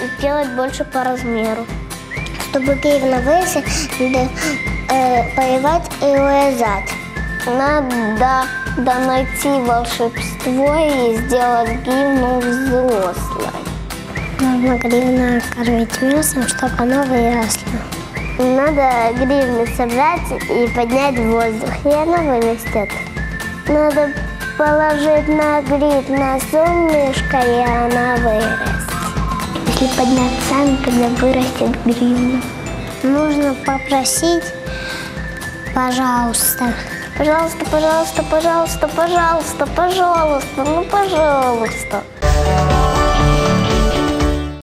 делать больше по размеру. Чтобы гривна выросла, надо поливать и урезать. Надо найти волшебство и сделать гривну взрослой. Нужно гривну кормить мясом, чтобы оно выросло. Надо гривну собрать и поднять в воздух, и она вырастет. Надо положить на гривну солнышко, и она вырастет. Если поднять сами, тогда вырастет гривна. Нужно попросить, пожалуйста. Пожалуйста, пожалуйста, пожалуйста, пожалуйста, пожалуйста, ну пожалуйста.